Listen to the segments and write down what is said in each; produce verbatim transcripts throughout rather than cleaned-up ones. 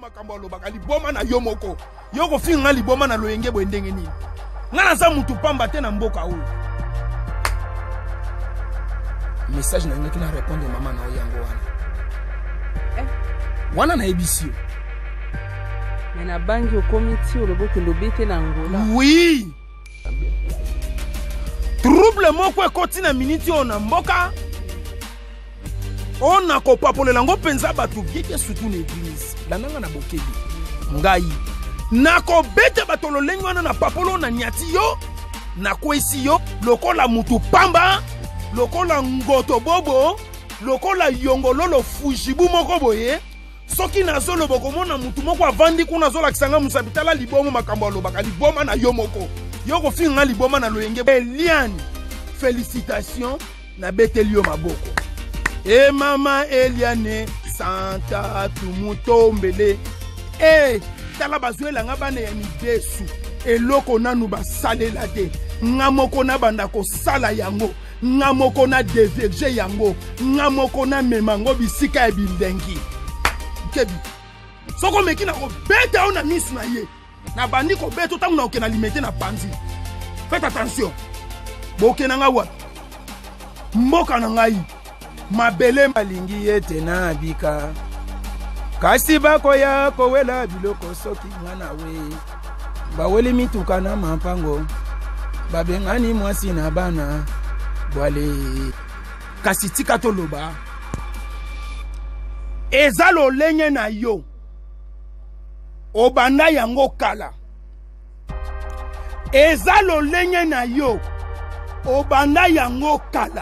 makambo alobaka liboma na yo moko yo ko finga liboma na loyenge bo ndenge nini ngana za mutu pamba te na mboka oyo message na ngaki na répondre mama na yango wana eh wana na ebisio mais na bangi au comité oloboke lobete na ngola oui trouble moko ekoti na minute oyo na mboka on a kopapolela ngo penza batu bieke surtout l'église lananga na bokebi ngai nako bete bato lolengi wana na papolo na nyati yo na kwesi yo lokola mutu pamba lokola ngoto bobo lokola yongololo fujibu moko boye soki nazolo bokomona mutu moko avandi kuna zola kisanga musabitala libomo makambo alobaka liboma na yo moko yo ko finga liboma na loyenge Eliane félicitations na betelio maboko e mama Eliane santa tumutombele e tala bazuela nga bana ya midesu eloko nanu basalela te nga moko na banda kosala yango nga moko na déverger yango nga moko na memango bisika ya bilengi kebi soko meki na ko beta ona miss na ye na bandi ko beta tangu na okena limite na panzi faites attention boke na nga wa mboka na ngai mabele malingi yete na bika kasi bako ya kowela biloko soki ngana we baweli mituka na mampango babengani mwasi na bana bwale kasi tika toloba ezalo lenye na yo obanda yango kala ezalo lenye na yo obanda yango kala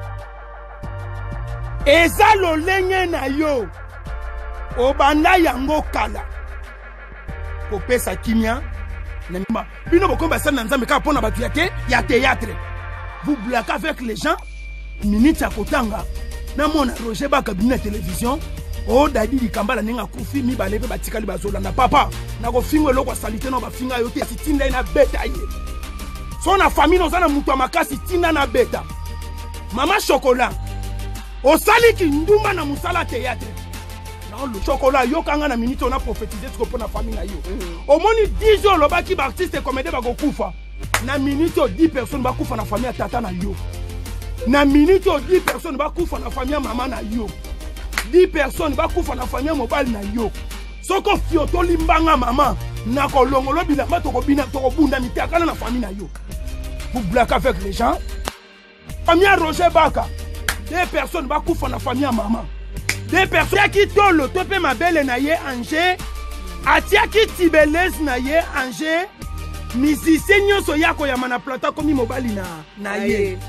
ezalo lenye na yo obanda yango kala kopesa kimia na bino bokomba sana nzambe ka pona batu yake ya théâtre vous blaguez avec les gens minute ya kotanga na mona Roger Baka bina télévision o dadi likambala ninga kufi mi balebe batikali bazola na papa na ko fingo lokwa salite no ba finga yo te sitinda na beta ye so na famille no zana mutu makasi tinda na beta mama chocolat o sali ki nduma na musala théâtre na le chocolat yo kanga na minute on a prophétisé ce ko na famille na yo au moni dix jours lo baki ba artiste comédie ba ko kufa na minute dix personnes ba kufa na famille tata na yo na minute dix personnes ba kufa na famille mama na yo dix personnes ba kufa na famille mobile na yo soko fioto limbanga mama na ko longolo bilamba to ko bina to ko bunda mitaka na famille na yo vous blaguez avec les gens famille Roger Baka deux personnes ba kufa na famille maman deux personnes qui tolo topé ma belle na ye Angers atia ki tibelez na ye Angers musicien nyonso yako ya mana plata komi mobali na na ye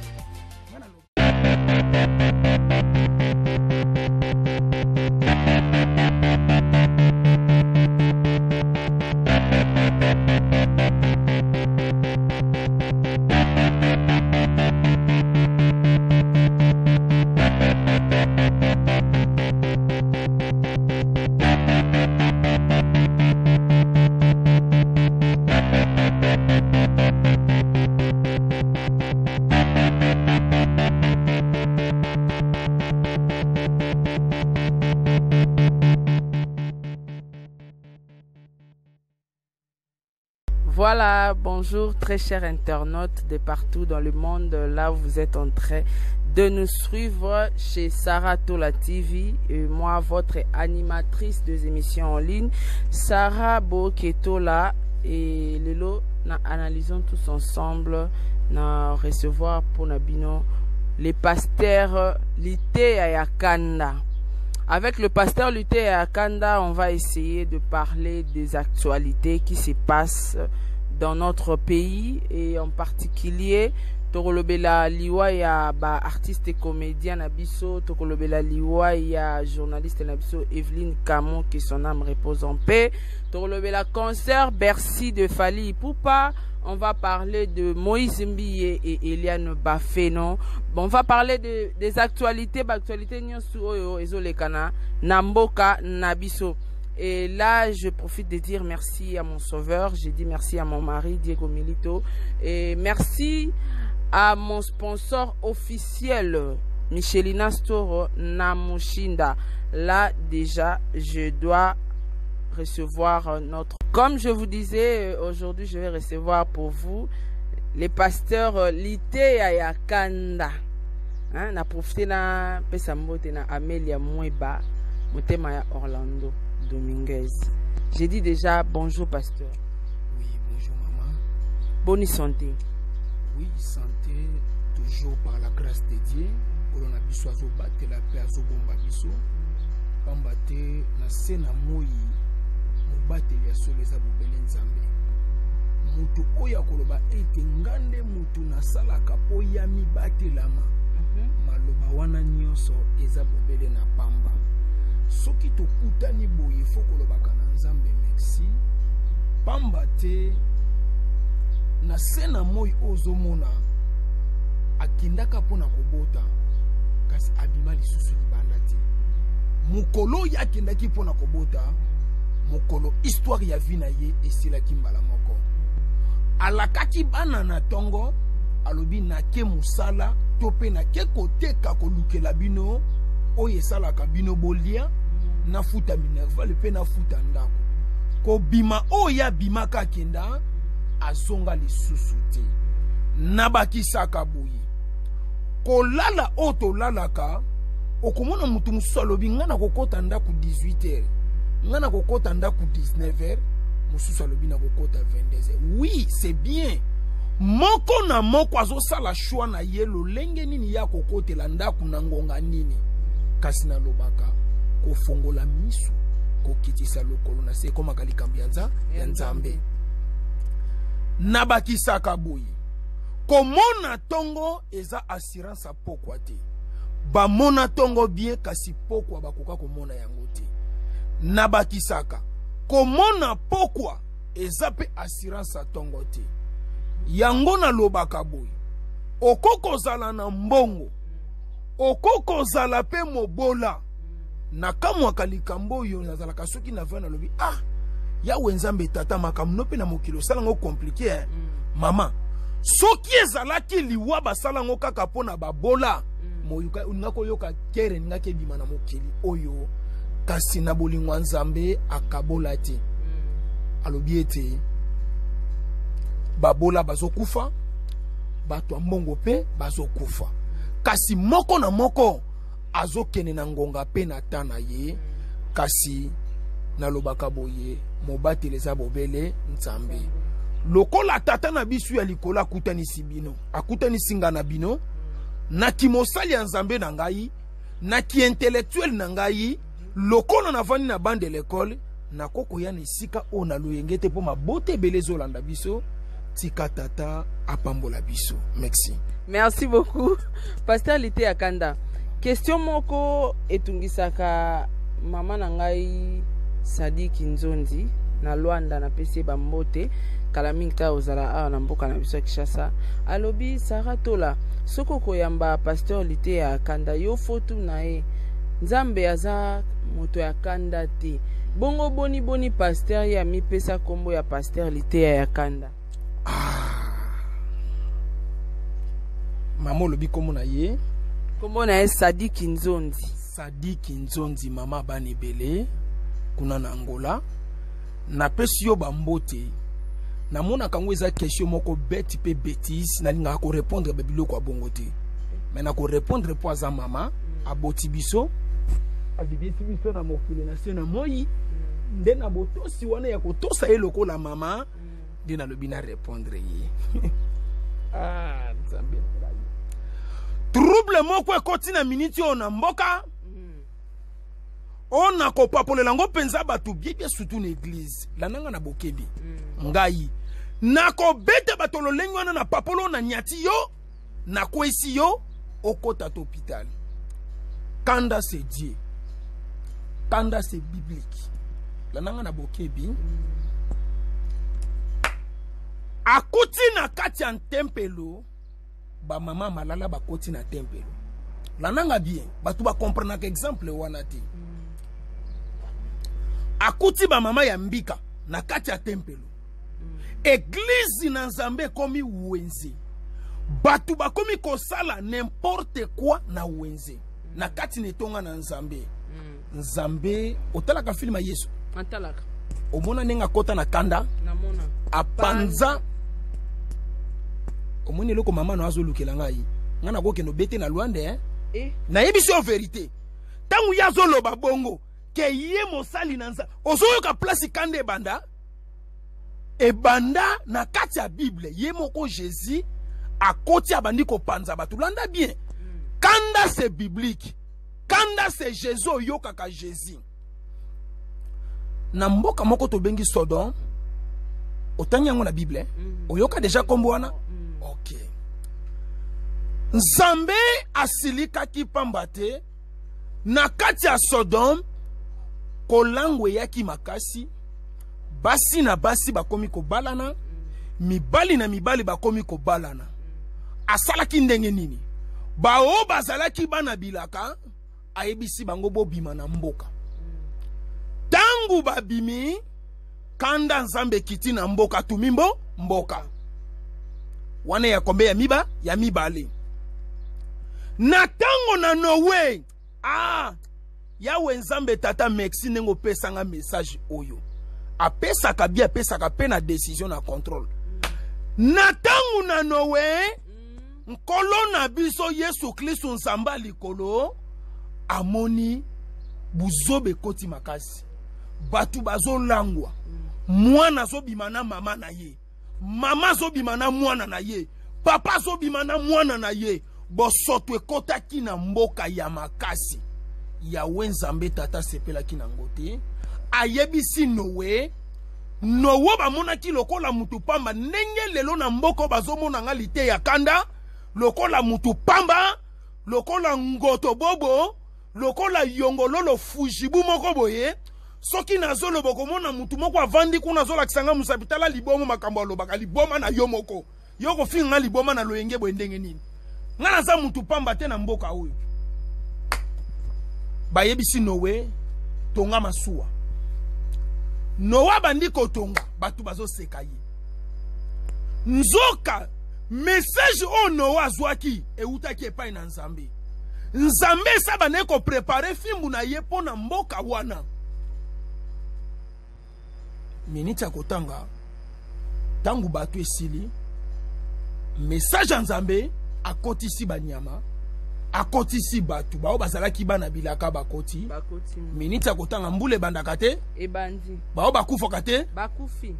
Voilà, bonjour très chers internautes de partout dans le monde. Là, vous êtes en train de nous suivre chez Sarah Tola T V. Et moi, votre animatrice des émissions en ligne, Sarah Boketola. Et Lelo, nous analysons tous ensemble, nous recevoir pour Nabino les pasteurs Lité Ayakanda. Avec le pasteur Lité Ayakanda, on va essayer de parler des actualités qui se passent dans notre pays et en particulier Tokolobela liwa ya ba artiste et comédien Nabiso, Tokolobela liwa ya journaliste Nabiso Evelyne Camon, que son âme repose en paix. Tokolobela concert Bercy de Fally Ipupa. On va parler de Moïse Mbiye et Eliane Bafeno. Bon, on va parler de, des actualités, actualités nyosu ezolekana Namboka Nabiso. Et là, je profite de dire merci à mon sauveur. J'ai dit merci à mon mari, Diego Milito. Et merci à mon sponsor officiel, Michelina Store Namushinda. Là, déjà, je dois recevoir notre... Comme je vous disais, aujourd'hui, je vais recevoir pour vous les pasteurs Litea ya Kanda. Hein, na profité na pesa mbote na Amelia Mweba, motema ya Orlando Dominguez. J'ai dit déjà bonjour pasteur. Oui, bonjour maman. Bonne santé. Oui, santé, toujours par la grâce de Dieu. Pour on a biso azo battre la paix azo bomba biso. Pambate na sena moi mobate ya soleza bobele nzambe. Mutu oya koloba ete ngande mutu na salaka po ya mibate lama. Maloba wana nyonso eza bobele na pamba. Soki tokutani boye fo kolobaka na nzambe merci. Pamba te na sena moi ozomona akindaka pona kobota kasi abima lisusu libanda te. Mukolo ya akindaki pona kobota mukolo histoire ya vie na ye esilaki mbala moko. Alakaki bana na tongo alobi na ke musala to pe na ke koteka kolukela bino oyo esalaka bino bolia na futa minerval pe na futa ndako ko bima oyo abimaka kenda azonga lisusu te nabakisaka boye kolala oyo tolalaka okomona mutu mosusu alobi nga na kokota ndako dix-huit heures nga na kokota ndako dix-neuf heures mosusu alobi na kokota vingt-deux heures. Oui, c'est bien. Moko na moko azosala choix na ye lolenge nini ya kokotela ndako na ngonga nini kasi na lobaka kofongola misu kokitisa lokolo na se koma kalikambi ya nzambe nabakisaka boye komona tongo eza assurance a pokwa te bamona tongo bien kasi pokwa bakoka komona yango te nabakisaka komona pokwa eza pe assurance a tongo te yango na lobaka boye okoko zala na mbongo okoko zala pe mobola na kamwa kalikambo yo nazalaka soki na vana lobi ah ya wenzambe tata makamno pe na mokilo salango compliqué hein? mm. Mama soki ezalaki liwa basalango kaka pona babola mm. moyuka ngako yoka kere ngake bima na mokili oyo kasi na bolingwa nzambe akabola te mm. Alobi ete babola bazokufa bato mbongo pe bazokufa kasi moko na moko azokene na ngonga pe na tana ye kasi na lobaka boye mobate leza bobele nzambe lokola tata na bisu ya likola akutani sibino akutani singa na bino na kimosali ya nzambe na ngai na ki intellectuel na ngai lokola na vani na bande l'école na koko ya nisika ona loyengete po mabote belezo landa biso tika tata apambola biso. Merci. Merci beaucoup pasteur Litea Kanda. Question moko etungisaka mama na ngai Sadiki Nzondi na Luanda na pese bambote kala mingi ta ozala awa na mboka na biso ya Kinshasa alobi Sarah Tola soko koyamba pasteur Litea Kanda yo fotu na ye nzambe aza moto ya kanda te bongo boni boni pasteur ya mipesa kombo ya pasteur Litea ya Kanda. Ah. Mama lobi komo na ye kombo na ye Sadiki Nzondi. Sadiki Nzondi mama bani bele kuna na Angola na pesi yo bambote na mona kango eza question moko beti pe bêtise na linga ko répondre ba biloko a bongo te mais na ko répondre po za mama aboti biso abibisi biso na mokili na sena moi nde na botosi wana ya kotosa eloko la mama nde na lobi na répondre ye. Ah nzambe trouble moko ekoti na miniti o na mboka on a kopapole lango penza batu bibia surtout l'église la nanga na bokebi mm. Ngai nako bete batolo lengwana na papolo na nyati yo na kwesi yo okota hôpital. Kanda c'est Dieu, Kanda c'est biblique la nanga na bokebi mm. Akuti na kati ya tempelo ba mama malala bakoti na tempelo la nanga bien batu ba comprendre que exemple wana ti mm. Akuti ba mama ya mbika na kati ya tempelo mm. Église na nzambe komi wenze batu ba komi kosala n'importe quoi na wenze mm. Na kati netonga na nzambe mm. Nzambe otalaka filma Yesu Antalaka omona nenga kota na kanda namona apanza omoni loko mama no azolukela ngai ngana ko keno bete na Luande hein eh na yebisi o vérité tangu ya zoloba bongo ke ye mosali nanza ozoyoka place kanda ebanda ebanda na kati ya Bible ye moko Jésus akoti abandi ko panza batu landa bien kanda c'est biblique kanda c'est Jésus oyoka ka Jésus na mboka moko to bengi Sodome otangi yango na Bible mm. oyoka déjà kombwana mm. OK Nzambe asilika ki pambate na kati ya Sodome kolangwe yaki makasi basi na basi bakomi ko balana mm. mibali na mibali bakomi ko balana asalaki ndenge nini bao bazalaki bana bilaka ayebisi bango bobima na mboka tangu babimi kanda Nzambe kiti na mboka tumimbo mboka wane ya kombe ya miba ya mibale na tango na Noé ah yawe Nzambe tata merci nengo pesanga message oyo apesa kabia pesa ka pe na décision na contrôle na tango na Noé nkolo na biso Yesu Kristo Nzamba likolo amoni buzobe koti makasi batu bazo langwa mwana zo bimana mama na ye mama zo bimana mwana na ye papa zo bimana mwana na ye bosoto ekota ki na mboka ya makasi yawe Nzambe tata sepela ki na ngote ayebisi Noé Noé bamona ki lokola mutu pamba ndenge lelo na mboko bazomona nga lite ya kanda lokola mutu pamba lokola ngoto bobo lokola yongololo fujibu moko boye soki nazolo bokomona mutu moko avandi kuna zola kisanga musapitala libomo makambo alobaka liboma na yo moko yoko finga liboma na loyenge bwendenge nini ngana za mutu pamba te na mboka oyo bayebisi Noé tonga masuwa Noa bandi kotonga batu bazo seka ye nzoka message o Noa zwaki eutaki epai na Nzambe Nzambe saba neko prepare fimbu na ye pona mboka wana miniti ya kotanga tangu batu esili message ya Nzambe akotisi banyama akotisi batu bao bazalaki bana bilaka bakoti bakoti miniti ya kotanga mbule bandaka te ebandi bao bakufaka te bakufi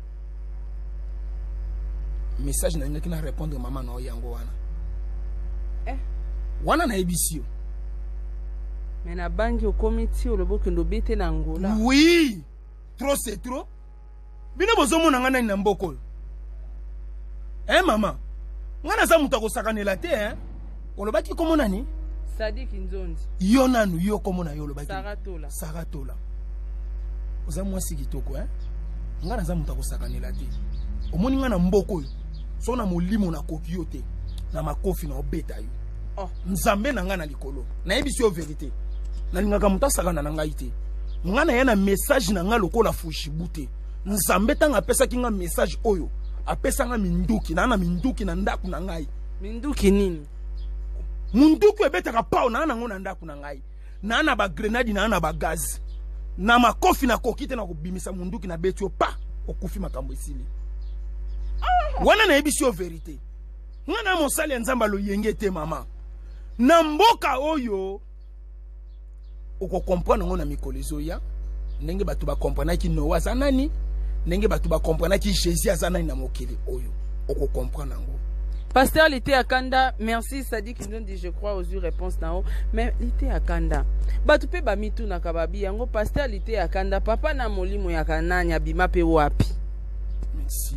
message na ngaki na répondre mama na yango wana eh wana na ebisio mais na bangi okomiti oloboke ndo bete na ngola oui trop c'est trop bino bozomo na ngana na mboko eh mama ngana za muta kosakanela te hein olobaki komo nani Sadik Nzondi yo nanu yo komo na yo olobaki Saratola Saratola oza mwasi kitoko hein ngana za muta kosakanela te omoni ngana mboko so na molimo na kokio te na makofi na obeta yo oh Nzambe na ngana likolo na yebisi yo vérité na lingaka mutasakana na ngai te ngana yana message na nga lokola fushibute Nzambe tanga apesa kinga message oyo apesa nga minduki na na minduki na ndaku na ngai minduki nini munduki ebetaka pao na na ngona ndaku na ngai na na ba grenade na na ba gaz na makofi na kokite na kubimisa munduki na betio pa okufi makambo esili ah. Wana na yebisi yo vérité ngana mosali Nzamba lo yenge te mama na mboka oyo oko comprendre ngona mikolizo ya ndenge batu ba comprendre ki Noa za nani ndenge batu ba comprendre ki Jésus aza nani na mokili oyo oko comprendre ngo Pasteur Lité Akanda, merci Sadik Nzondi, je crois aux yeux réponse nao. Mais Lité Akanda, batu pe ba mitu na kababi yango Pasteur Lité Akanda, papa na molimo ya kananya bima pe wapi. Merci.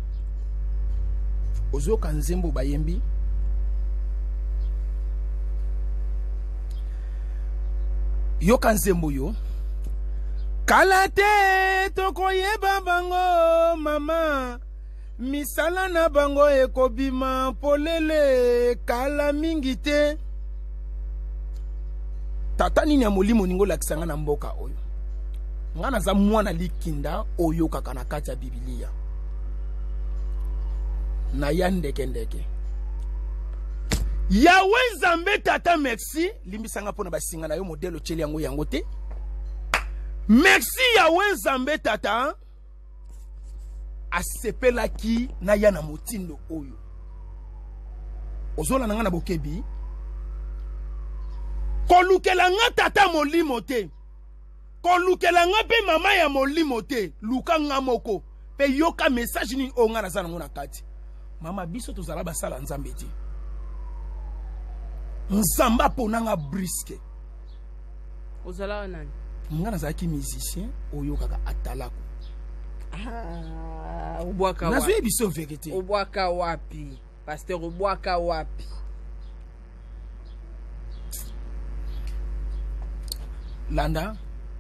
Ozo kanzembo bayembi. Yo kanzembo yo. Kalate tokoyeba bango mama. Misala na bango ekobima polele kala mingi te tata nini ya molimo ningo lakisanga na mboka oyo ngana za mwana likinda oyo kaka na kati ya Biblia na ya ndeke ndeke Yawe Nzambe tata merci limbisanga pona basinga na yo modelo cheli yango yango te merci Yahweh Nzambe tata asepelaki na ya na motindo oyo ozola nanga na bokebi kolukela nga tata molimo te kolukela nga pe mama ya molimo te luka nga moko pe yoka message ni onga na zana ngona kati mama biso tozala basala Nzambe te Nzamba ponanga briske ozala nani nga nazalaki musicien oyo kaka atalako ah ubwaka wapi nazo biso vérité ubwaka wapi pasteur ubwaka wapi landa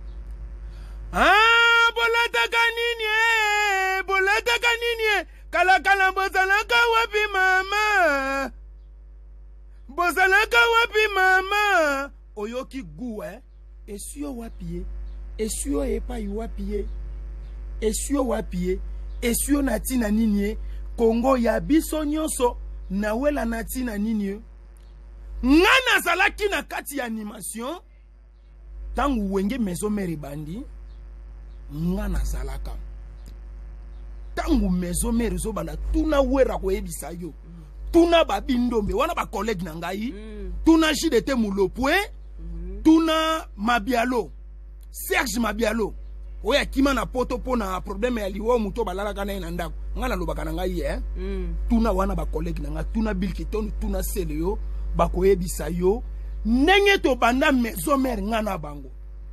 ah bolataka nini eh bolataka nini eh kala kala bozalaka wapi mama bozalaka wapi mama oyoki gu eh esio wapi esio epai wapi esio wapi esio natina nini Kongo ya biso nyonso nawela natina nini ngana zalaki na kati ya animation tangu wenge mezo meri bandi ngana zalaka tangu mezo meri zo banda tuna wera ko ebisa yo tuna babindombe wana ba collègue na ngai mm. tuna jidete mulopwe mm. tuna mabialo Serge Mabialo oya kima na poto po na problème ya liwo muto balala kana na ndako ngana lobaka na ngai eh mm. tuna wana ba collègue na nga tuna bilkiton tuna seleo ba ko ebisa yo ndenge to banda mezo mère ngana bango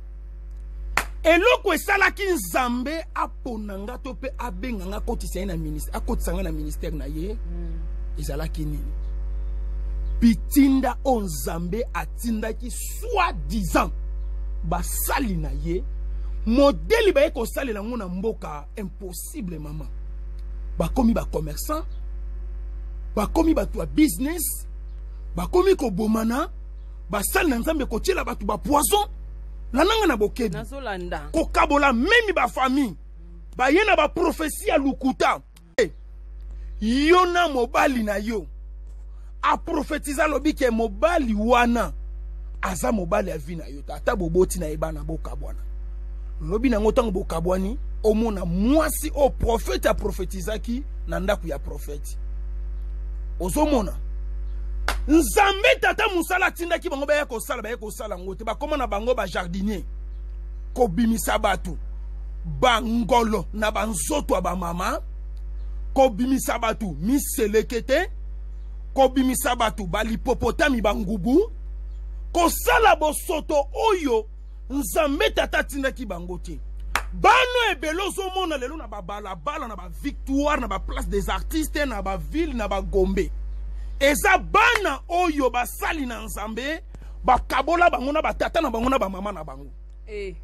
eloko esalaki Nzambe aponanga to pe abenga nga kotisa na ministère akotisa na ministère na ye mm. ezalaki nini bitinda o Nzambe atindaki soi-disant basali na ye modeli ba ko salela ngona mboka impossible mama bakomi ba commerçant bakomi ba to business bakomi ko bomana basali na Nzambe ko tiela batu ba poison lananga na bokebi nazolanda ko kabola memi ba famille ba yena ba prophétie ya lukuta yona mobali na yo a prophétiser lobike mobali wana aza mobali ya vina yo tata boboti na ebana bokabwana lobi na ngotango bokabwani omona mwasi o prophète a prophétisaki na ndaku ya prophète ozomona Nzambe tata musala tindaki bango ba ko sala ba ko sala ngote ba koma na bango ba jardinier ko bimisa batu bangolo na banzoto ba mama ko bimisa batu miselekete ko bimisa batu balipopotami bangubu ko sala bosoto oyo Nzambe tata tindaki bango te bano ebelo zo mona lelo na ba balabala na ba victoire na ba place des artistes na ba ville na ba Gombe eza bana oyo basali na Nzambe bakabola bango na batata na bango na ba mama na bango eh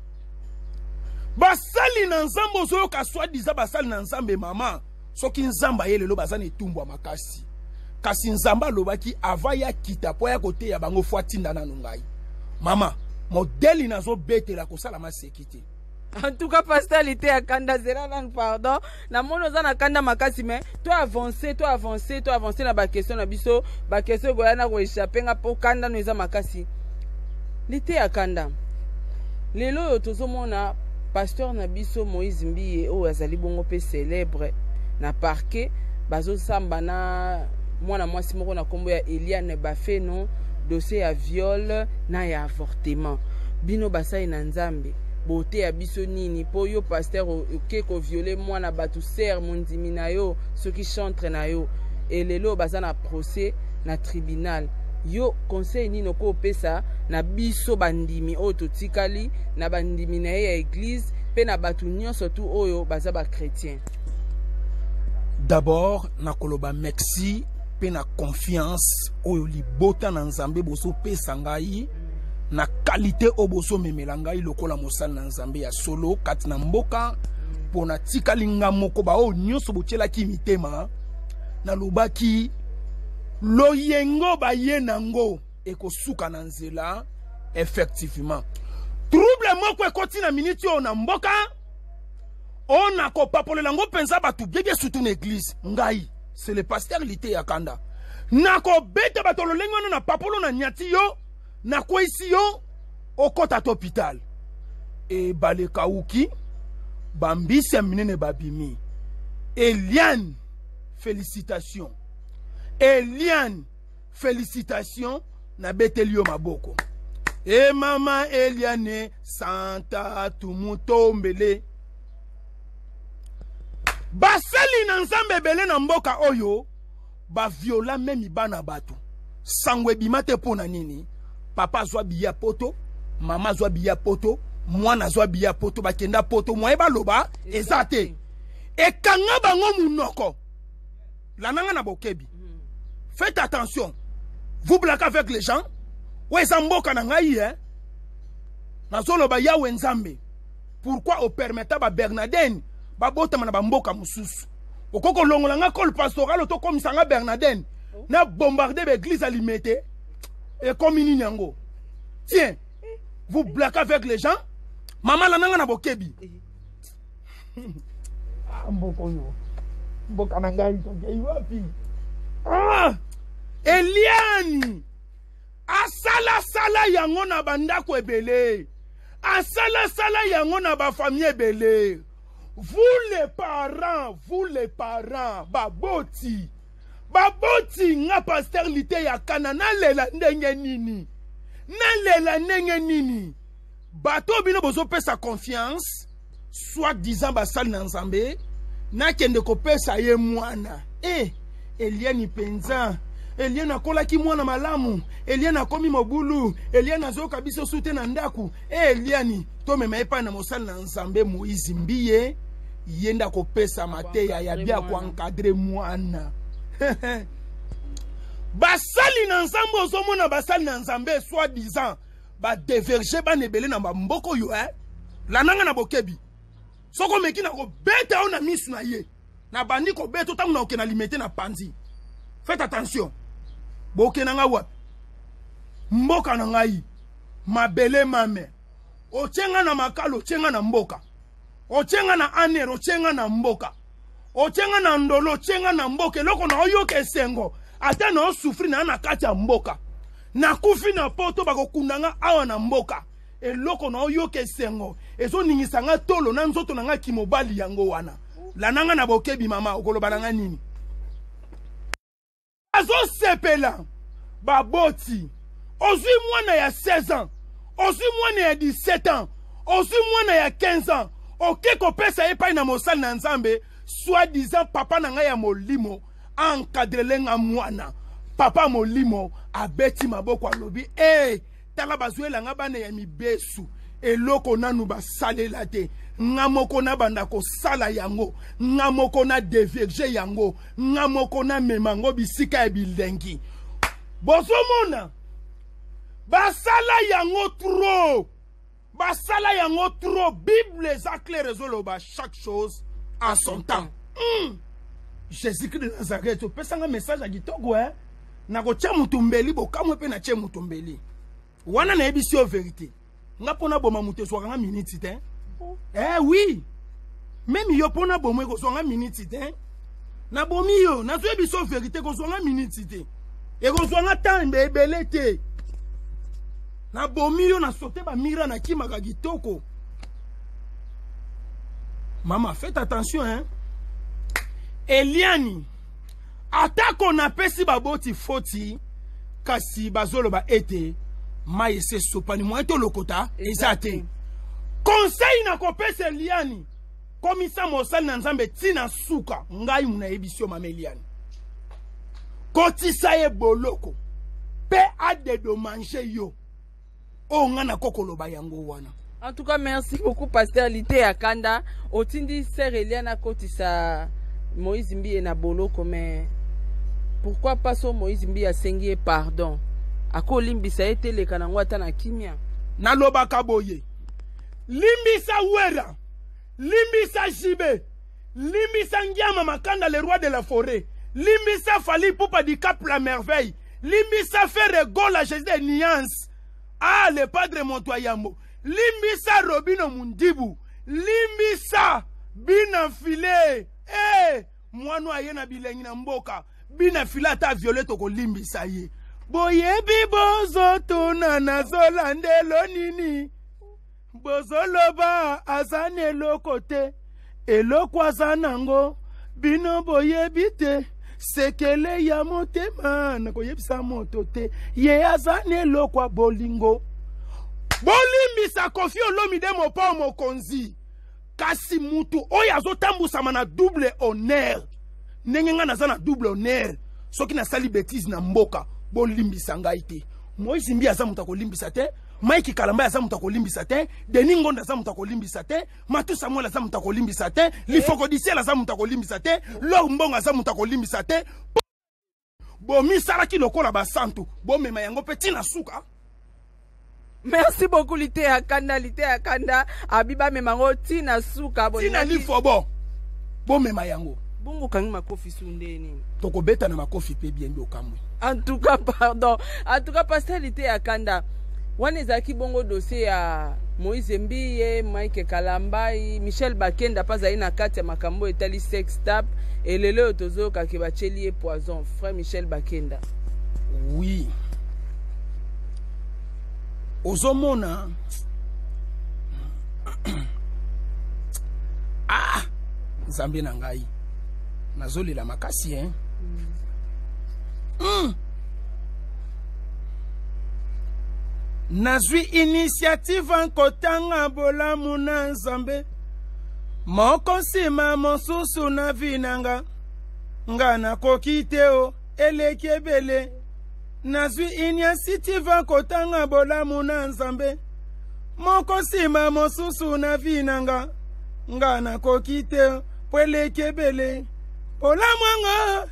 basali na Nzambe ozo ka soi-disant basali na Nzambe mama soki Nzamba ye lelo bazana etumbu makasi kasi Nzamba lobaki avaya kita po ya kote ya bango fwatinda na nungai mama modeli nazo betela ko sala masekite en tout cas pasteur lité akanda zera nan pardon na mono za na kanda makasi mais toi avancer toi avancer toi avancer na ba question na biso ba question goya na ko échapper nga po kanda no eza makasi lité akanda lelo yo tozomona pasteur na biso Moïse Mbiye o azali bongo pe célèbre na parquet bazo samba na mwana mwasi moko na kombo ya Eliane Bafeno dossier ya viol na ya avortement bino basai na Nzambe bote ya biso nini po yo pasteur oke ko violer mwana batu ser mondimi na yo soki chantre na yo elelo baza na procès na tribunal yo conseil nino ko pesa na biso bandimi o totikali na bandimi na ya église pe na batu nyonso tu oyo baza ba chrétien. D'abord na koloba merci pe na confiance oyo libota na Nzambe boso pesa ngai na qualité oboso memelanga ilokola mosala na Nzambe ya solo kati na mboka pona tikali nga moko ba o nyonso botiela ki mitema na lobaki loyengo ba yenango ekosuka na nzela effectivement trouble moko ekoti na minute o na mboka on a ko papolela ngo penza batu bebe surtout na église ngai c'est le pasteur lité yakanda nako bete batolo lengwana na papolo na nyati yo na kwa isi yo okota hôpital e bale kauki bambisi ya minene babimi. Eliane, félicitations. Eliane, félicitations. Na betelio maboko. E mama Eliane, Santa tumutombele. Basali na nzambe bele na mboka oyo, ba viola memi bana batu. Sangwe bimate pona nini? Papa zwa biya poto, mama zwa biya poto, mwana zwa biya poto, bakenda poto, mwa eba loba, ezate. E kanga bango munoko. Lananga na bokebi. Faites attention. Vous blaguez avec les gens. Ouais, zamboka na ngai, hein. Nazolo ba yawe nzambe. Pourquoi au permetta ba Bernardine, ba bota mana ba mboka mususu. Okoko longola nga col pastoral to comme sanga Bernardine. Na bombardé l'église alimentée. Et comme ini nyango. Tiens, vous blaguez avec les gens. Maman la nanga na bokebi. Mboko yo. Mboka na ngai to ngai wapi? Ah! Eliani! Asala sala yango na bandako ebele. Asala sala yango na ba famille ebele. Vous les parents, vous les parents, baboti. Baboti nga pasteur lite ya kana na lela ndenge nini. Na lela ndenge nini. Bato bino bozo pesa confiance. Soit disant basali na nzambe. Na kende ko pesa ye mwana. Eh, Eliani penza. Eliane akola ki mwana malamu. Eliane akomi mobulu. Eliane azoka biso sute na ndaku. Eh Eliane, to mema epa na mosali na nzambe Moïse Mbiye, yenda ko pesa mateya ya bia ko encadrer mwana. Basali na nzambe ozomona basali na nzambe soit disant ba diverger ba nebele na mboko yo eh. Lananga na bokebi. Soko meki na ko beta ona misu na ye. Na bandi ko beto tangu na okena limité na panzi. Faites attention. Boke na nga wapi. Mboka na ngai. Mabele mame. Ochenga na makalo, ochenga na mboka. Ochenga na anero, ochenga na mboka. Ochenga na ndolo, ochenga na mboka. Loko na oyoke sengo. Ata na osufri na na kati ya mboka. Na kufi na poto bako kundanga awa na mboka. E loko na oyoke sengo. Ezo ningisanga tolo na nzoto na nga kimobali yango wana. Lananga na bokebi mama, okoloba na nga nini. Azo sepela baboti ozwi mwana ya seize ans ozwi mwana ya dix-sept ans ozwi mwana ya quinze ans oke kopesa epai na mosali na nzambe soit disant papa na ngai ya molimo encadrele nga mwana papa molimo abeti maboko alobi eh tala bazwela nga bana ya mibesu eloko nanu basalela te nga moko na banda ko sala yango nga moko na deverge yango nga moko na memango bisika ya bilengi bozomona basala yango trop basala yango trop Bible éclaire zoloba chaque chose en son temps mm. Jésus-Christ de Nazareth opesanga message ya kitoko hein na ko tia mutumbeli bokamwe pe na tia mutumbeli wana na ebisi o vérité nga pona boma mutu swaka nga minute te. Eh oui. Même yo pona bomo ko swanga minute te. Na bomi yo na zo biso vérité ko swanga minute te. E ko swanga temps ebele te. Na bomi yo na sote ba mira na kimaka kitoko. Maman, faites attention hein. Eliani atako na pesi baboti foti kasi bazolo ba ete maye se sopani mo eto lokota ezate. Conseil na kopesa Eliani komisa mosali na nzambe tina suka ngai muna ebisio mama Eliani. Kotisa ye boloko pe ade do manger yo. O ngana kokoloba yango wana. En tout cas, merci beaucoup pasteur Lité Akanda. Otindi sœur Eliana kotisa Moïse Mbiye na boloko mais pourquoi pas so Moïse Mbiye asengi pardon? Ako limbisa ete le kanangwa ta na kimia. Na loba kaboye. Limbisa wera. Limbisa jibe. Limbisa ngiama makanda le roi de la forêt. Limbisa fali poupa di cap la merveille. Limbisa faire gol à Jésus de nuances. Ah le padre Montoyambo. Limbisa Robino Mundibu. Limbisa bina file. Eh, mwanu ayena bilengi na mboka. Bina fila ta violette ko limbisa ye. Boye bibozo tuna na zolande lo nini. bozoloba azane eloko te eloko aza nango bino boyebi te sekele ya motema nakoyebisa moto te ye azane eloko bolingo bolimbisa Koffi Olomide mopa mokonzi kasi mutu oyo azotambusama na double honneur ndenge nga naza na double honneur soki nasali bêtise na mboka bolimbisa ngai te Moïse Mbi aza mutu akolimbisa te Mike Kalamba aza mutu akolimbisa te Denis Ngonda aza mutu akolimbisa te Matu Samuel aza mutu akolimbisa te Lifoko Disiel aza mutu akolimbisa te Lor Mbongo aza mutu akolimbisa te bomi saraki lokola basantu bomema yango pe tina suka. Merci beaucoup Lité Akanda Lité Akanda abiba memango tina suka bo tina lifobo bomema yango bongo kangi makofi sundeni toko beta na makofi pe bien bi okamwe. En tout cas pardon en tout cas pasteur Lité Akanda wana ezaki bongo dossier ya Moïse Mbiye, Mike Kalamba, Michel Bakenda paza ina kati ya makambo etali sex tap et lelo tozo kakeba chelie poison frère Michel Bakenda. Oui. Ozomona ah Nzambe na ngai nazolela makasi hein. Mm. Mm. Nazwi initiative nkotanga bolamu na Nzambe moko nsima mosusu na vinanga nga nakoki te o eleki ebele. Nazwi initiative nkotanga bolamu na Nzambe moko nsima mosusu na vinanga nga nakoki te o eleki ebele. Bolamu ngo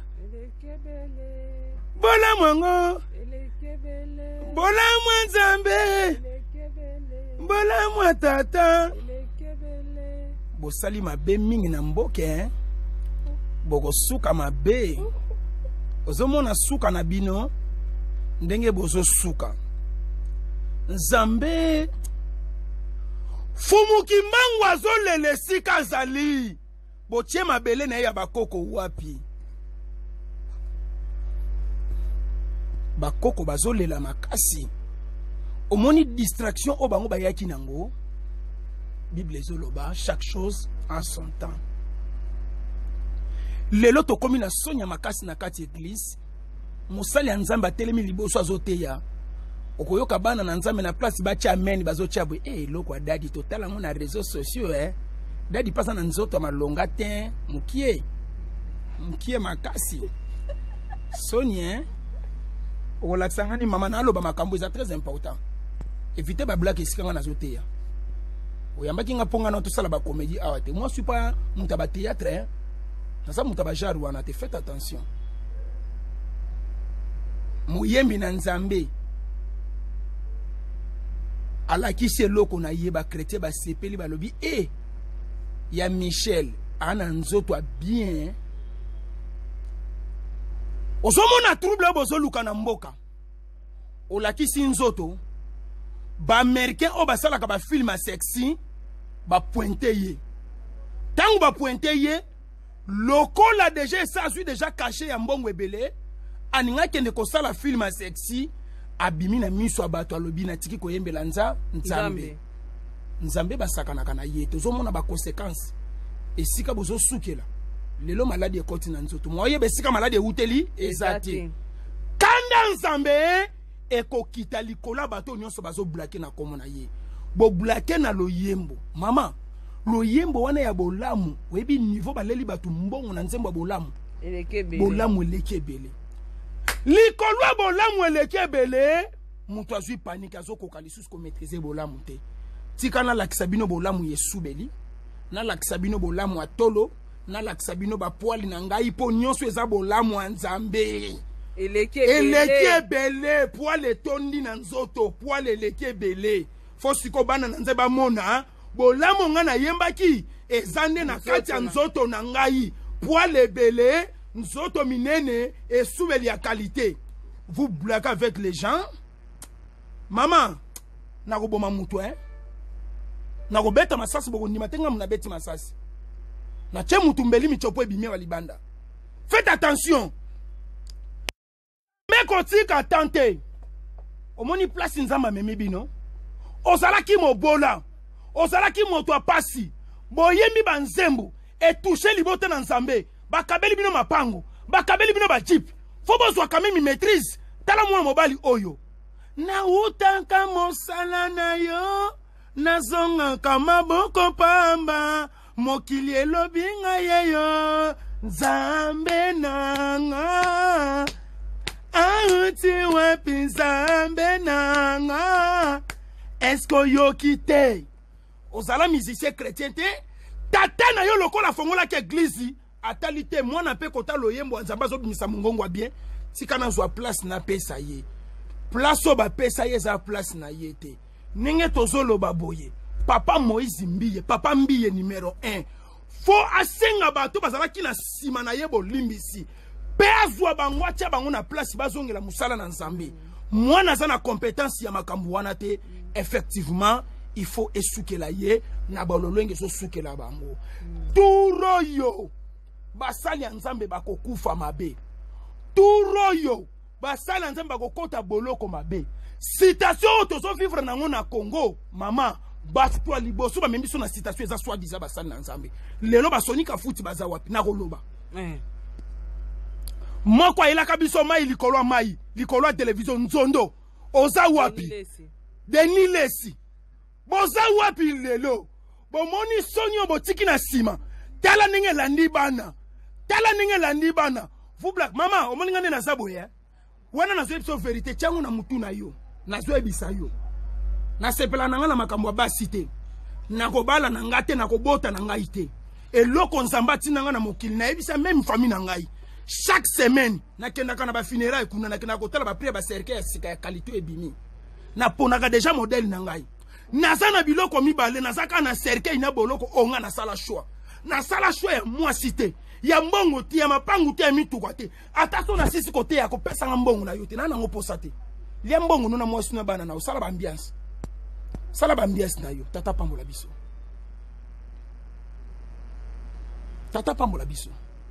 bolamu ngo bolamu Nzambe bolamu tata bosali mabe mingi na mboke hein? Boko suka mabe ozomona suka na bino ndenge bozo suka Nzambe fumuki mangu azolele sika zali botie mabele na ya bakoko wapi bakoko bazolela makasi omoni distraction o bango bayaki nango. Bible ezoloba chaque chose en son temps. Lelo to komi na sonya makasi na kati église musali ya Nzambe atelemi liboso azoteya okoyoka bana na Nzambe na place bacha amen bazocha bwe eh loko dadi totala ngo na réseaux sociaux eh dadi pasa na nzoto malonga te mukie mukie makasi sonia olaksangani mama na aloba makambo eza très important. Évitez ba blague ici quand on a zoté. Oyambaki nga ponga na to sala ba comédie awate. Moi je suis pas mutaba théâtre hein. Na sa mutaba jaru wana te faites attention. Muyembi na Nzambe. Ala ki se loko na yeba chrétien ba sepeli ba lobi eh ya Michel ana nzoto a bien. Ozomona trouble bozo luka na mboka. Olakisi nzoto ba américain o basala ka ba film sexy ba pointer ye. Tango ba pointer ye lokola déjà ça suis déjà caché ya mbongo ebele aninga kende ko sala film sexy abimi na miso abato alobi na tiki ko yembela nza Nzambe. Nzambe basakana kana ye tozomona ba conséquences esika bozo sukela. Lelo maladi ekoti na nzoto moye besika maladi euteli ezati kanda Nzambe ekokita likola bato nyonso bazo bloquer na komo na ye bo bloquer na loyembo mama loyembo wana ya bolamu webi niveau baleli bato mbongo na nzembo bolamu elekebele bolamu elekebele likolo bolamu elekebele muto azui panique azokoka lisusu ko maîtriser bolamu te tikana la kisabino bolamu yesubeli na la kisabino bolamu atolo na la kisabino ba poali na ngai po nyonso eza bolamu Nzambe elekebele poale tondi na nzoto poale elekebele fosiko bana na Nzambe mona bolamu nga na yembaki ezande na kati ya nzoto na ngai poale bele nzoto minene esubeli ya qualité. Vous blaguez avec les gens maman na koboma mutu hein na kobeta masasi boko ndima tenga muna beti masasi na che mutu mbeli michopo ebimia balibanda. Faites attention meko tika tante omoni place Nzamba memi bino ozalaki mobola ozalaki moto apasi boyembi banzembo etouche libota na nzambe bakabeli bino mapango bakabeli bino bajip fo bozwa quand même maîtrise tala mwana mobali oyo na utanka mosala na yo nazongaka maboko pamba mokili elobi ngai yeyo nzambe nanga auti wapi nzambe nanga esko yoki te ozala musicien chrétien te tata na yo lokola fongolaki eglise atali te mwana mpe kota loyembo nzambe azobimisa mongongo bien tika nazwa place napesa ye place oyo bapesa ye eza place na ye te ndenge tozoloba boye papa Moïse Mbiye papa Mbiye numéro un fo asenga bato bazalaki na nsima na ye bolimbisi mpe azwa bango atia bango na place bazongela mosala na nzambe mwana aza na compétence ya makambo wana te effectivement il faut esukela ye na balolenge ezosukela bango turo yo basali ya nzambe bakokufa mabe turo yo basali ya nzambe bakokota boloko mabe citation oyo tozovivre nango na Congo mama bato to liboso bamembi so na citation eza soi-disant basali na nzambe lelo basonika futi baza wapi na koloba moko ayelaka biso mai likolo ya mai likolo ya television nzondo oza wapi Denis Lesi boza wapi lelo bomoni soni oyo botiki na nsima tala ndenge elandi bana tala ndenge elandi bana vous black mama omoni nga nde naza boye wana nazoyebi biso verité tiango na mutu na yo nazoyebisa yo nasepela na nga na makambo ya basi te nakobala na nga te nakobota na ngai te eloko nzambe atinda nga na mokili nayebisa meme famille na ngai chaque semaine nakendaka na bafunérailles kuna nakendaka kotala bapriere bacercueil ya sika ya kalito ebimi naponaka deja modele na ngai naza na biloko mibale naza kaka na cercueil na boloko onga nasala choix nasala choix ya mwasi te ya mbongo te ya mapangu te ya mituka te ata so nasisi kote ya kopesanga mbongo na yo te na nango posa te lia mbongo no na mwasi na bana na osala ba ambiance sala ba ambiance na yo tata pambola biso tata pambola biso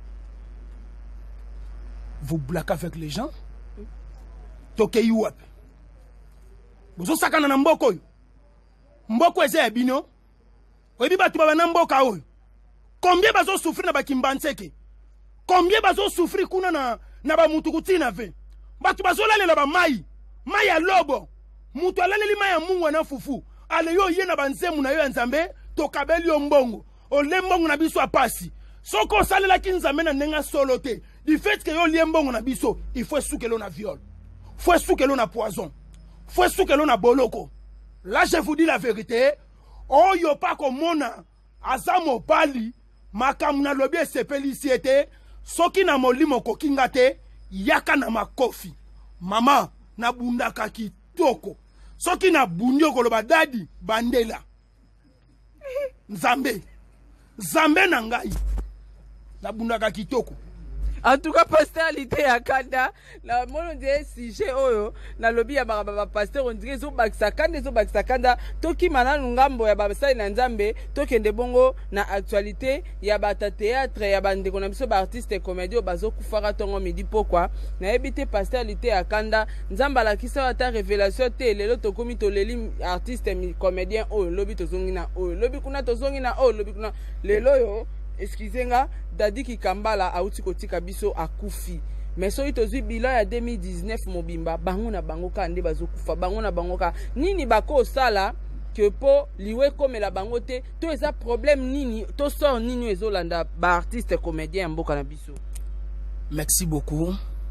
vous blaquez avec les gens tokei wapi bozo sakana na mboko yo mboko eze ya bino oyebi bato baba na mboka oyo combien bazo souffrir na bakimbanseke combien bazo souffrir kuna na na ba mutukuti na ve bato bazo lalela ba mai mai ya lobo mutu alaleli mai ya mungu na fufu ale yo ye na banzemu na yo ya nzambe tokabeli yo mbongo ole mbongo na biso apasi soko salela ki nzambe na nenga solo te du fait que yo lie mbongo na biso il faut soukelo na viol faut soukelo na poison faut soukelo na boloko. Là je vous dis la vérité oh yo pa komona aza mobali makambo na lobi esepeli isi ete soki na molimo kokinga te yaka na makofi mama na bundaka kitoko soki na bundi okoloba dadi bandela nzambe nzambe na ngai na bundaka kitoko. En tout cas, pastoralité à Kanda, la mon dirait sujet oyo, na lobby ya ba ba pasteur on dirait zo baksa kanda zo baksa kanda, toki mana ngambo ya ba sa na nzambe, toki nde bongo na actualité ya ba ta théâtre ya ba ndeko na biso ba artiste et comédien bazo kufara tongo midi pourquoi na ebité pastoralité à Kanda, nzamba la kisa ta révélation te lelo tokomi to leli artiste et comédien oyo lobby tozongi na oyo lobby kuna tozongi na oyo lobby kuna lelo yo excusez-moi dadi ki kambala auti kotika biso akufi mais so itozwi bilan ya deux mille dix-neuf mobimba bango na bango ka nde bazokufa bango na bango ka nini bako sala que po liwe komela bango te to eza problème nini to sort nini ezolanda ba artiste comédien mboka na biso. Merci beaucoup.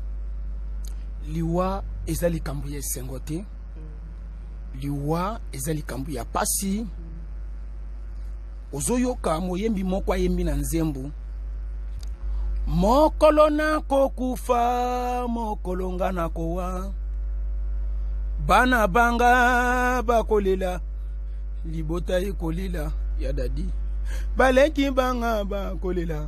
Liwa ezali kambu ya sengote liwa ezali kambu ya pasi ozoyoka moyembi moko ayembi na nzembo mokolo na kokufa mokolo nga na kowa bana banga bakolela libota ekolila ya dadi baleki banga bakolela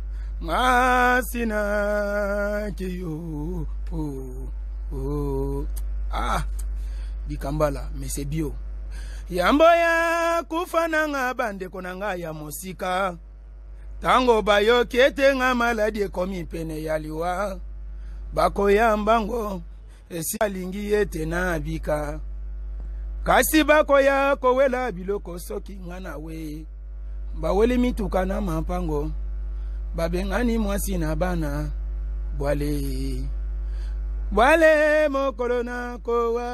ngasina kiyo oh, oh. Ah bikambala mais c'est bio yambo ya kufana nga bandeko na nga ya mosika tango bayo kete nga maladi ekomi pene ya liwa bako ya mbango esi alingi ete na bika kasi bakoya kowela biloko soki ngana we baweli mituka na mampango babengani mwasi na bana bwale bwale mokolo na kowa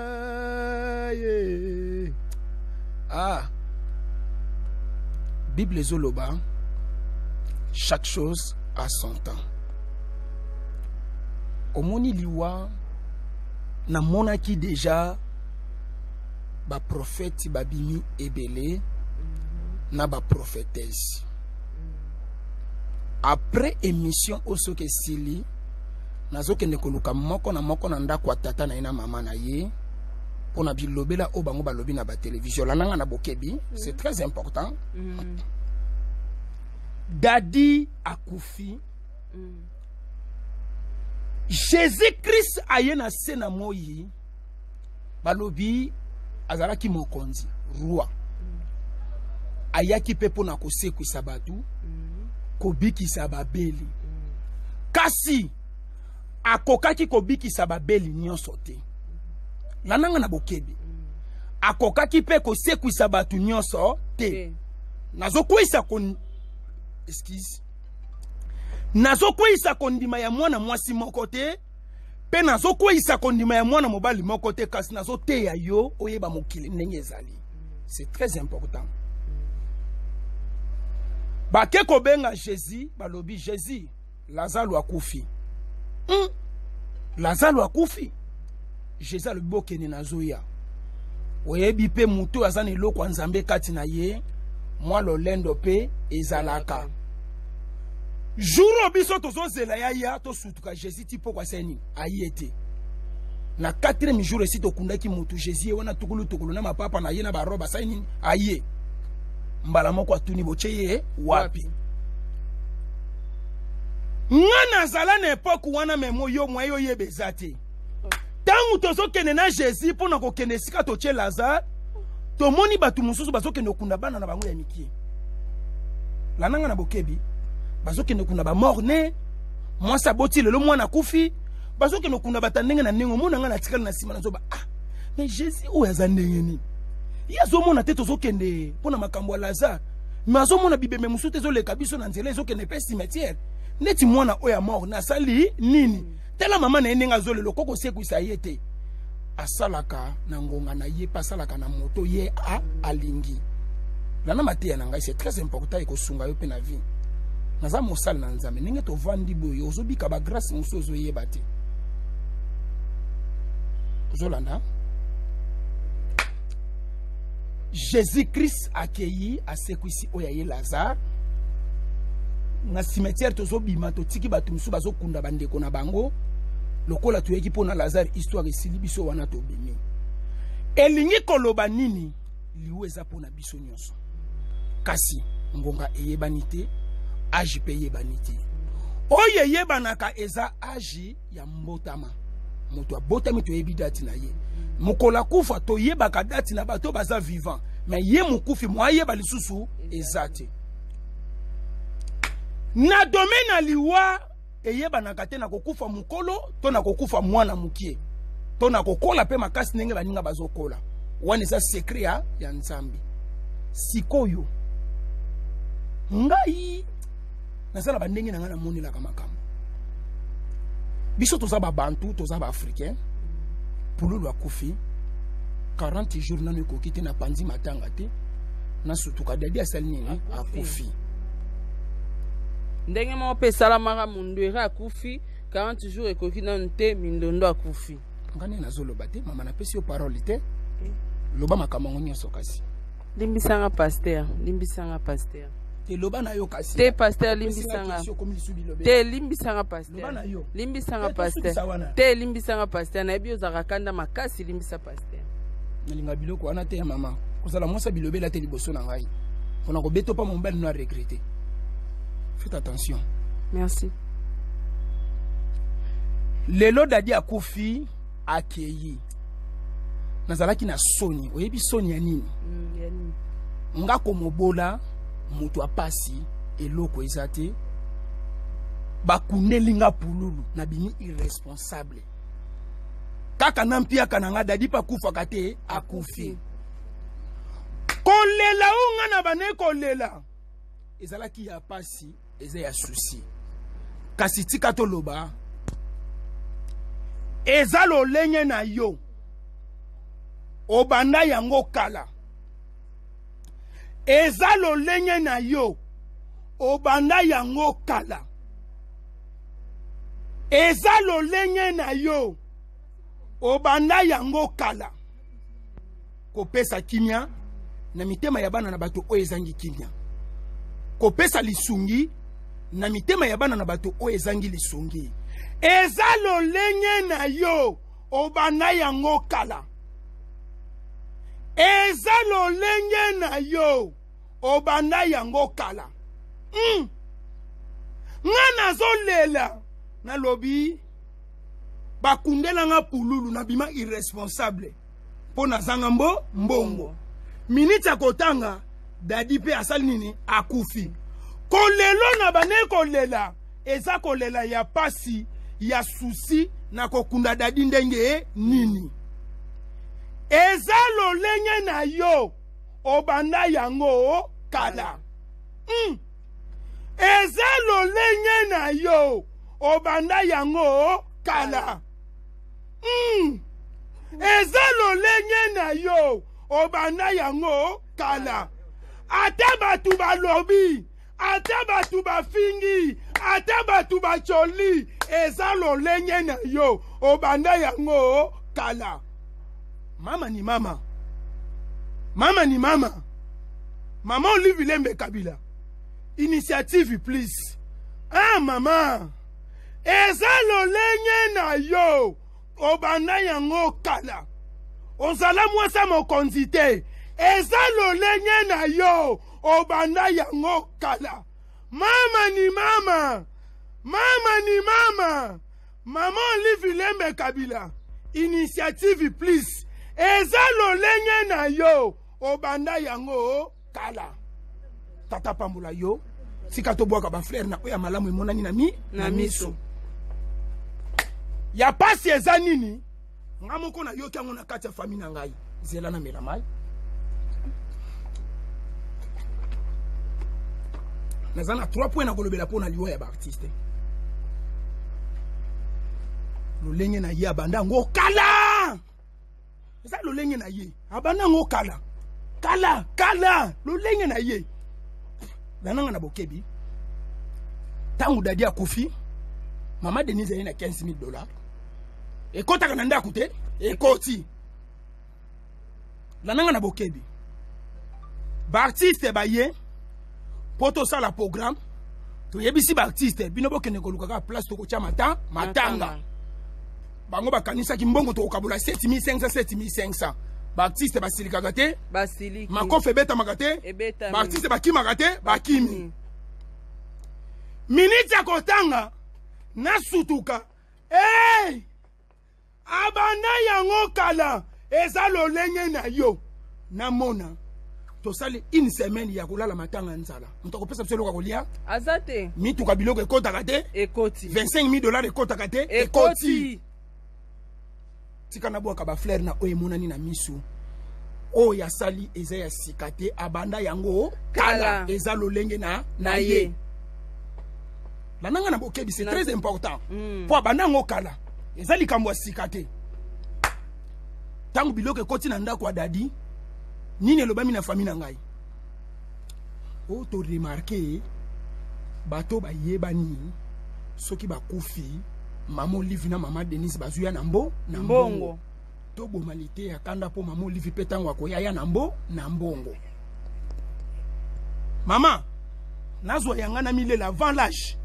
ye. Ah, Bible zoloba, chaque chose a son temps. Omoni liwa na monaki déjà ba prophète babimi ebele na ba prophétesse. Après émission osoke sili nazoke nekoluka moko na moko na ndako ya tata na ina mama na ye pona bilobela o bango balobi na ba télévision la nanga na bokebi. C'est très important. Mm. Dadi akufi. Mm. Jésus-Christ aye na sena moyi balobi azalaki mokonzi roi. Mm. Ayaki pepo na koseku sabatu. Mm. Kobiki sababeli. Mm. Kasi akokaki kobiki sababeli nyonso te. Lananga na bokebi. Mm. Akokaki pe koseku sabatu nyonso te. Okay. Nazokwisa kon excuse. Nazokwisa kondima ya mwana mwasi moko te. Pe nazokwisa kondima ya mwana mobali moko te kasi nazote ya yo oyeba mokili ndenge ezali. C'est très important. Bake kobenga Jésus, balobi Jésus, Lazaro akufi. Hmm? Lazaro akufi. Jésus le bokeni nazoya. Oyebi pe mutu azani loko nzambe kati na ye, mwa lolendo pe ezalaka. Jour biso tozo zela ya ya to sutuka Jésus tipo kwa seni ayete. Na quatrième jour esi to kundaki mutu Jésus wana tukulu tukulu na mapapa na ye na baroba saini aye. Mbala moko atuni bocheye wapi. Ngana zala na epoque wana memo yo mwa yo yebezate. Tangu tozo kene na Jésus pona ko kene sika to che Lazare to moni batu mususu bazo kene okunda bana na bango ya mikie. La nanga na bokebi bazo kene okunda ba morne mwasa boti lelo mwana kufi bazo kene okunda batandenge na nengo mona ngana tikala na sima na zoba ah mais Jésus o yazandenge ni yazo mona te tozo kende pona makambo ya Lazare mazo mona bibeme mususu tezo leka biso na nzela ezo kene pe cimetière neti mwana oya mort na sali nini. Mm. Tela mama na enenga zole lokoko seku isayete asalaka na ngonga na ye pasalaka na moto ye a alingi lana matia na ngai. C'est très important eko sunga yo pe na vie naza mosala na nzambe ninge to vandi boyo ozobika ba grâce musozo ye bate ozolanda. Jésus-Christ accueilli a seku isi oya ye Lazare na cimetière tozo bima to tiki batu musu bazo kunda bandeko na bango lokola tuyeki pona Lazare histoire esili biso wana to bimi elingi koloba nini liwe za pona biso nyonso kasi ngonga eyebani te agi pe yebani te oye yebanaka eza agi ya mbotama moto abotami to yebi dati na ye mokola kufa to yebaka dati na bato baza vivant mais ye mukufi mwa yeba lisusu ezate na domaine liwa eyeba na kate na kokufa mukolo to na kokufa mwana mukie to na kokola pe makasi nenge baninga bazokola wani sa secret ya nzambi sikoyo ngai nasala bandenge na ngana moni la kamakambo biso toza ba bantu toza ba africain pululu akufi quarante jours nanu kokite na panzi matanga te na sutuka dadi asali nini akufi. Ndenge mo pe salamara mundu akufi quarante jours ekoki nanu te mindondo akufi. Ngane nazoloba te mama na pesi yo parole te. Loba makambo nyonso kasi. Limbisanga pasteur, limbisanga pasteur. Te loba na yo kasi. Te pasteur limbisanga. Te limbisanga pasteur. Loba na yo. Limbisanga pasteur. Te limbisanga pasteur na bio zakakanda makasi limbisa pasteur. Nalinga biloko wana te ya mama. Kozala mosa bilobela te liboso na ngai. Fona ko beto pa mombali no regretter. Faites attention. Merci. Lelo dadi akufi akeyi. Nazalaki na soni. Oyebi soni ya nini? Mm, ya nini? Nga komobola mutu apasi eloko ezate. Bakundelinga pululu na bini irresponsable. kaka na mpiaka na nga dadi pa kufaka te akufi kolela unga na bane kolela ezalaki ya pasi eza ya susi kasi tika toloba eza lolenge na yo obanda yango kala eza lolenge na yo obanda yango kala eza lolenge na yo obanda yango kala kopesa kimia na mitema ya bana na bato oyo ezangi kimia kopesa lisungi na mitema ya bana na bato oyo ezangi lisungi eza lolenge na yo obanda yango kala eza lolenge na yo obanda yango kala mm. nga nazolela nalobi bakundela nga pululu na bima irresponsable po nazanga mbo mbongo miniti ya kotanga dadi pe asali nini akufi kolelo na bane kolela eza kolela ya pasi ya susi na kokunda dadi ndenge nini eza lolenge na yo obanda yango kala mm. eza lolenge na yo obanda yango kala mm. eza lolenge na yo obanda yango kala ata batu balobi ata batu bafingi ata batu bacholi eza lolenge na yo obanda yango kala mama ni mama mama ni mama mama Olive Lembe Kabila initiative please ah mama eza lolenge na yo obanda yango kala ozala mwasa mokonzi te eza lolenge na yo obanda yango kala mama ni mama mama ni mama mama Olive Lembe Kabila initiative please eza lolenge na yo obanda yango kala tata pambula yo sika to bwaka ba frère na oya malamu emonani na mi na miso ya pasi eza nini nga moko na yoki yango na kati ya famille na ngai zela na mela mai naza na trois points na kolobela mpo na liwa ya baartiste lolenge na ye abanda yango kala eza lolenge na ye abanda yango kala kala kala lolenge na ye lananga na bokebi tangu dadi akufi mama Denise ye na quinze mille dollars ekotaka na ndaku te ekoti lananga na bokebi baartiste baye po tosala programme toyebisi baartiste bino bokende kolukaka place tokotia mata matanga bango bakanisaki mbongo tokokabola sept mille cinq cents sept mille cinq cents baartiste basilikaka te basiliki makofi ebetamaka te baartiste bakimaka te bakimi miniti ya kotanga nasutuka hey! abanda yango kala eza lolenge na yo namona tosali une semaine ya kolala matanga nzala moto akopesa biso eloko kolia aza te mituka biloko ekotaka te ekoti vingt-cinq mille dollars ekotaka te ekoti tika na bwaka baflere na oyo emonani na miso oyo asali eza ya sika te abanda yango kala eza lolenge na na ye lananga na bokebi c'est très important po abanda yango kala eza likambo ya sika te ntango biloko ekoti na ndako ya dadi nini elobami na famille na ngai o to remarke bato bayebani soki bakufi mama Olive na mama Denise bazuya na mbo na mbongo to bomalite ya kanda po mama Olive pe tango akoya ya na mbo na mbongo mama nazwa yanga na milela avant l'âge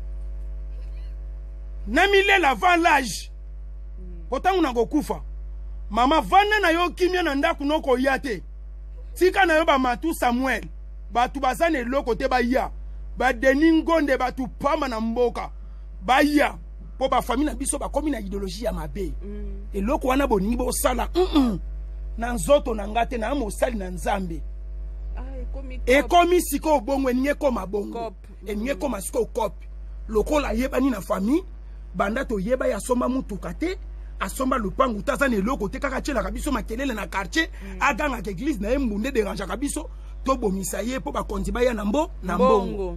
na milela avant l'âge potangu na kokufa mama vana na yo kimia na ndaku noko ya te tika na yo ba matu Samuel batu bazane loko te ba ya ba deningonde batu pama na mboka ba ya po ba famille na biso ba komi na idéologie ya mabe mm. eloko wana boningi bo sala mm -mm. na nzoto na ngate na mosali na nzambe ah ekomi ekomi siko bongo eninge koma bongo eninge koma siko kopi lokola yebani na famille banda to yeba ya somba mutuka te asomba lupangu taza ne loko te kaka tshela kabiso makelele na quartier aganga ke église na embunde dérange kabiso to bomisa ye po ba konzi ba ya na mbo na mbongo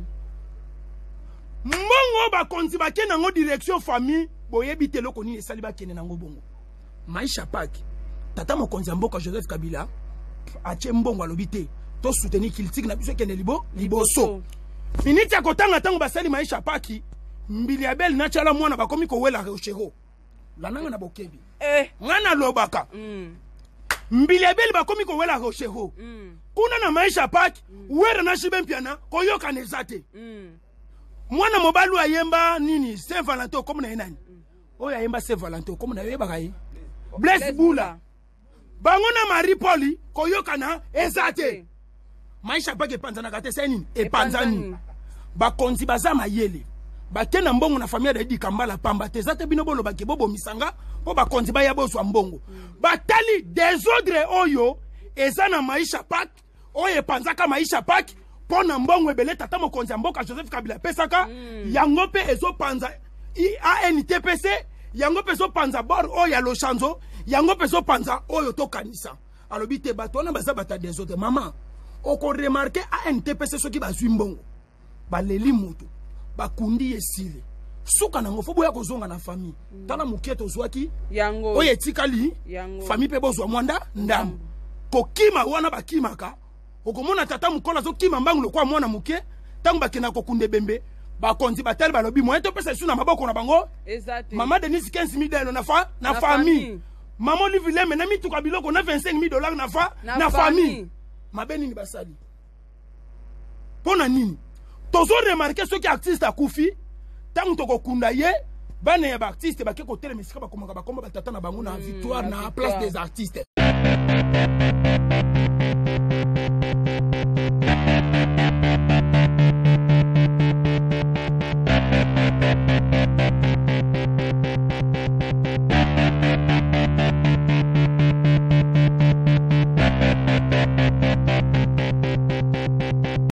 mbongo ba konzi ba ke nango direction famille boyebi te loko ni esali ba kene nango bongo Maisha Paki tata mokonzi ya mboka Joseph Kabila atie mbongo alobi te to soutenir critique na biso kene libo liboso miniti ya kotanga tango basali Maisha Paki mbili ya bel na chala mwana bakomi ko wela rochero lananga na bokebi eh ngana lobaka mm. mbili ya bel bakomi ko wela rochero mm. kuna na Maisha Paki mm. wera na shibe mpiana koyoka nezate mm. mwana mobalu ayemba nini Saint Valentin comme na nani mm. oya ayemba Saint Valentin comme na yeba kai Bless Bula bango na Marie Poli koyoka na ezate Maisha Paki epanzana kate seni epanzani bakonzi bazama yele bakena mbongo na famille de Dikambala pamba tezate bino bolo bake bobo misanga po bakonzi baya bozwa mbongo mm. batali désordre oyo ezana Maisha Paki oyo epanzaka Maisha Paki pona mbongo ebele tata mokonzi mboka Joseph Kabila pesaka mm. yango pe ezo panza A N T P C yango pe ezo panza bor oyo lo chanzo yango pe ezo panza oyo to kanisa alobi te bato na baza bata désordre mama oko remarquer A N T P C soki bazwi mbongo baleli mutu bakundi esile suka nango fo boya kozonga na famille mm. tala muketo zwaki yango oye tikali famille pe bozwa mwanda ndam kokima wana bakimaka okomona tata mukola zo kima mbangu lokwa mwana muke tangu bakena kokunde bembe bakonzi batali balobi moyen to pesa suna maboko na bango exactly mama Denise quinze mille dollars na fa na, na famille maman Livile mena mituka biloko na vingt-cinq mille dollars na fa na, na famille mabeni ni basali pona nini tozo remarquer ceux qui artiste akufi tangu toko kunda ye bana ya ba artiste ba ke ko tele misika ba komaka ba komba batata na bango na victoire na place des artistes